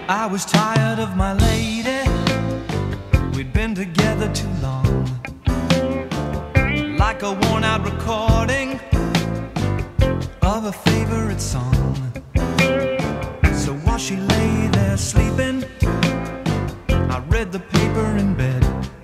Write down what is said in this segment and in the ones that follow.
I was tired of my lady. We'd been together too long, like a worn-out recording of a favorite song. So while she lay there sleeping, I read the paper in bed,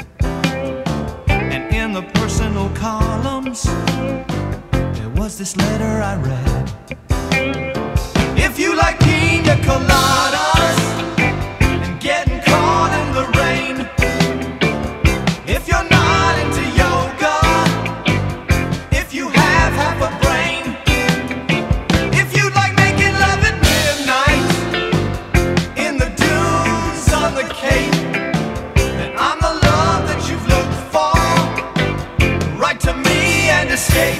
and in the personal columns there was this letter I read. If you like Pina Coladas and getting caught in the rain, if you're not into yoga, if you have half a brain, if you like making love at midnight in the dunes on the Cape, then I'm the love that you've looked for. Write to me and escape.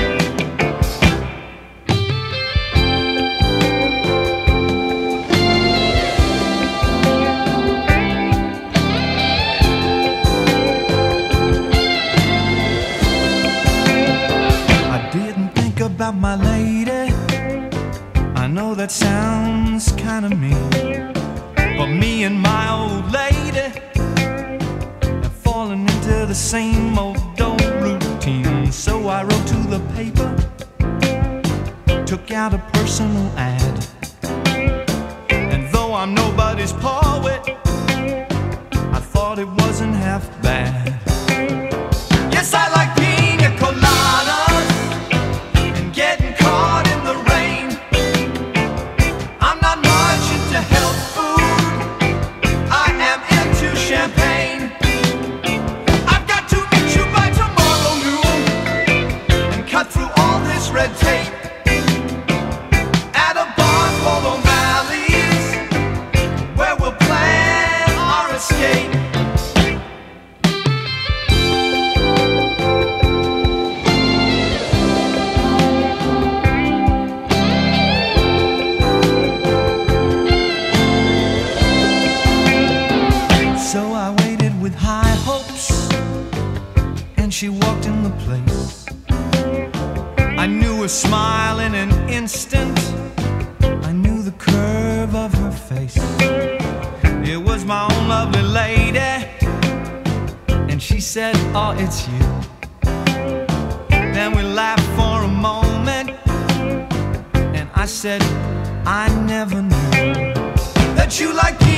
About my lady, I know that sounds kinda mean, but me and my old lady have fallen into the same old routine. So I wrote to the paper, took out a personal ad, and though I'm nobody's poet, I thought it wasn't half bad. Yes, I like Pina Colada, champagne. I've got to meet you by tomorrow noon and cut through all this red tape at a bar called O'Malley's, where we'll plan our escape. So I waited with high hopes, and she walked in the place. I knew her smile in an instant, I knew the curve of her face. It was my own lovely lady, and she said, oh, it's you. Then we laughed for a moment, and I said, I never knew that you like